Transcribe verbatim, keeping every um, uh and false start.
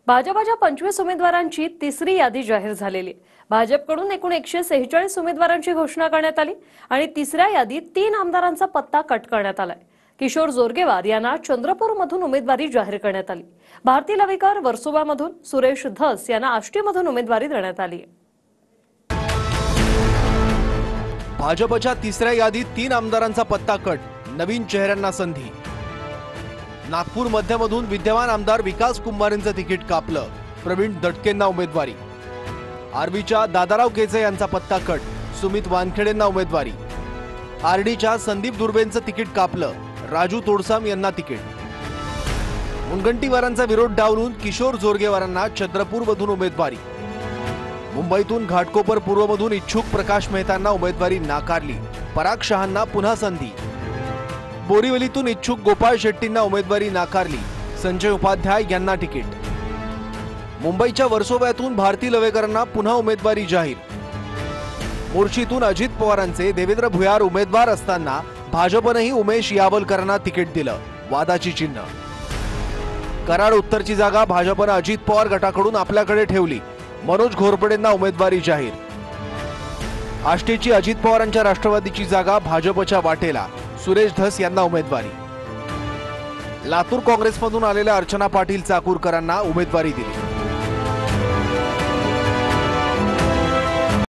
भाजपच्या पंचवीस उमेदवारांची तिसरी यादी जाहीर झालेली आहे। भाजपकडून एकूण एकशे सेहेचाळीस उमेदवारांची घोषणा करण्यात आली आणि तिसऱ्या यादीत तीन आमदारांचा पत्ता कट करण्यात आलाय। किशोर जोरगेवार यांना चंद्रपूरमधून उमेदवारी जाहीर करण्यात आली। भारती लवेकर वर्सोवामधून, सुरेश धस यांना आष्टीमधून उमेदवारी देण्यात आली आहे। भाजपच्या तिसऱ्या यादीत तीन आमदारांचा पत्ता कट, नवीन चेहऱ्यांना संधी। नागपूर मध्यमधून विद्यमान आमदार विकास कुंभारेंचं तिकीट कापलं, प्रवीण दटकेंना उमेदवारी। आर्वीच्या दादाराव केचे यांचा पत्ता कट, सुमित वानखेडेंना उमेदवारी। आरडीच्या संदीप दुर्बेंचं तिकीट कापलं, राजू तोडसाम यांना तिकीट। मुनगंटीवारांचा विरोध डावलून किशोर जोरगेवारांना चंद्रपूरमधून उमेदवारी। मुंबईतून घाटकोपर पूर्वमधून इच्छुक प्रकाश मेहतांना उमेदवारी नाकारली, पराग शहांना पुन्हा संधी। बोरीवलीतून इच्छुक गोपाळ शेट्टींना उमेदवारी नाकारली, संजय उपाध्याय यांना तिकीट। मुंबईच्या वर्सोव्यातून भारती लवेकरांना पुन्हा उमेदवारी जाहीर। मोर्शीतून अजित पवारांचे देवेंद्र भुयार उमेदवार असताना भाजपनेही उमेश यावलकरांना तिकीट दिलं, वादाची चिन्ह। कराड उत्तरची जागा भाजपने अजित पवार गटाकडून आपल्याकडे ठेवली, मनोज घोरपडेंना उमेदवारी जाहीर। आष्टीची अजित पवारांच्या राष्ट्रवादीची जागा भाजपच्या वाटेला, सुरेश धस यांना उमेदवारी। लातूर काँग्रेसमधून आलेल्या अर्चना पाटील चाकूरकरांना उमेदवारी दिली।